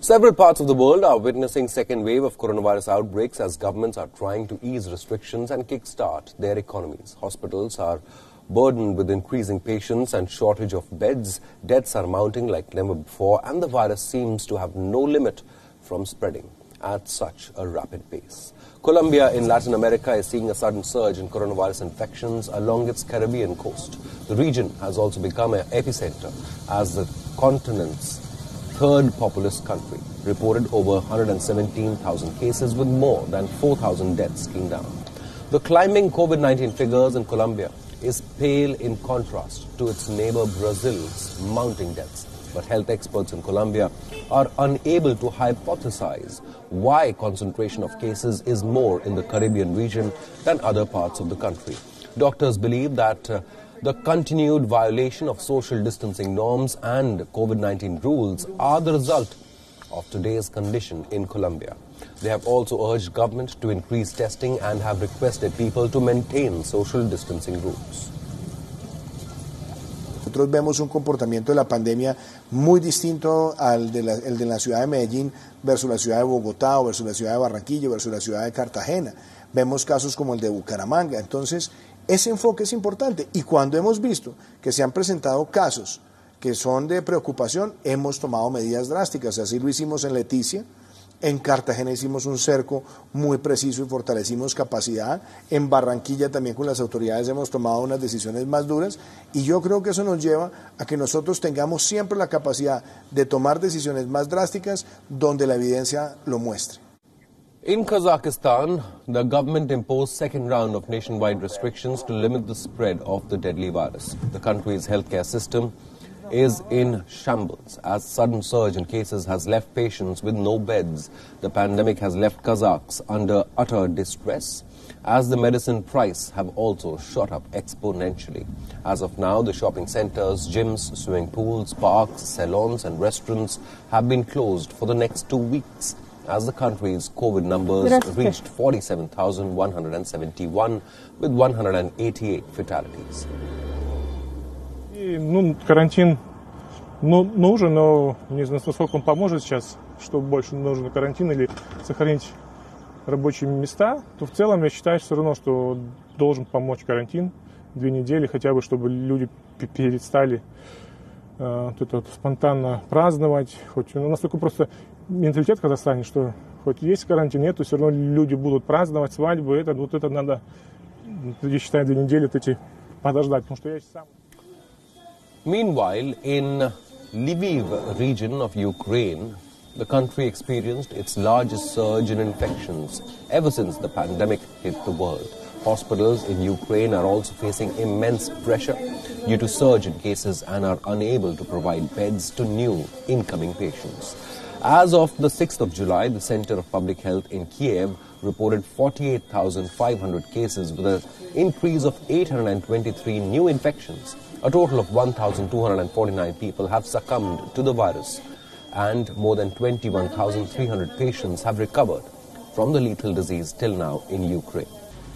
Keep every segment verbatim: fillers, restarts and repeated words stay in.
Several parts of the world are witnessing second wave of coronavirus outbreaks as governments are trying to ease restrictions and kickstart their economies. Hospitals are burdened with increasing patients and shortage of beds. Deaths are mounting like never before, and the virus seems to have no limit from spreading at such a rapid pace. Colombia in Latin America is seeing a sudden surge in coronavirus infections along its Caribbean coast. The region has also become an epicenter as the continent's third populous country reported over one hundred seventeen thousand cases with more than four thousand deaths came down. The climbing COVID nineteen figures in Colombia is pale in contrast to its neighbor Brazil's mounting deaths. But health experts in Colombia are unable to hypothesize why concentration of cases is more in the Caribbean region than other parts of the country. Doctors believe that uh, the continued violation of social distancing norms and COVID nineteen rules are the result of today's condition in Colombia. They have also urged government to increase testing and have requested people to maintain social distancing rules. Nosotros vemos un comportamiento de la pandemia muy distinto al de la, el de la ciudad de Medellín versus la ciudad de Bogotá o versus la ciudad de Barranquilla versus la ciudad de Cartagena. Vemos casos como el de Bucaramanga. Entonces, ese enfoque es importante. Y cuando hemos visto que se han presentado casos que son de preocupación, hemos tomado medidas drásticas. Así lo hicimos en Leticia. En Cartagena hicimos un cerco muy preciso y fortalecimos capacidad. En Barranquilla también con las autoridades hemos tomado unas decisiones más duras y yo creo que eso nos lleva a que nosotros tengamos siempre la capacidad de tomar decisiones más drásticas donde la evidencia lo muestre. In Kazakhstan, the government imposed second round of nationwide restrictions to limit the spread of the deadly virus. The country's healthcare system is in shambles as sudden surge in cases has left patients with no beds. The pandemic has left Kazakhs under utter distress as the medicine price have also shot up exponentially. As of now, the shopping centers, gyms, swimming pools, parks, salons and restaurants have been closed for the next two weeks as the country's COVID numbers reached forty-seven thousand one hundred seventy-one with one hundred eighty-eight fatalities. Ну, карантин ну, нужен, но не знаю, насколько он поможет сейчас, что больше нужен карантин или сохранить рабочие места, то в целом я считаю все равно, что должен помочь карантин две недели, хотя бы, чтобы люди перестали э, вот это вот спонтанно праздновать. Хоть у нас такой просто менталитет в Казахстане, что хоть есть карантин, нет, то все равно люди будут праздновать свадьбы. Это, вот это надо, я считаю, две недели вот эти подождать, потому что я сам... Meanwhile, in Lviv region of Ukraine, the country experienced its largest surge in infections ever since the pandemic hit the world. Hospitals in Ukraine are also facing immense pressure due to surge in cases and are unable to provide beds to new incoming patients. As of the sixth of July, the Center of Public Health in Kiev reported forty-eight thousand five hundred cases with an increase of eight hundred twenty-three new infections. A total of one thousand two hundred forty-nine people have succumbed to the virus and more than twenty-one thousand three hundred patients have recovered from the lethal disease till now in Ukraine.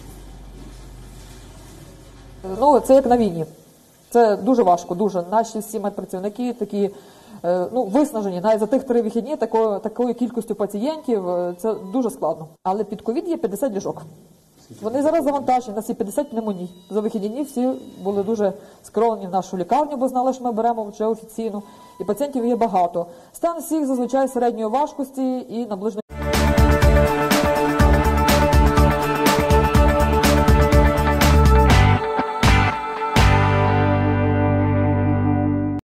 Ну, це як на війні. Це дуже важко, дуже. Наші всі медпрацівники такі, ну, виснажені. Навіть за тих три вихідні такою, такою кількістю пацієнтів це дуже складно. Але під ковід є п'ятдесят ліжок. Вони зараз завантажені, у нас є п'ятдесят пневмоній. За вихідні всі були дуже скерованы в нашу лікарню, бо знали, що ми беремо вже офіційно. І пацієнтів є багато. Стан всіх зазвичай середньої важкості і наближеної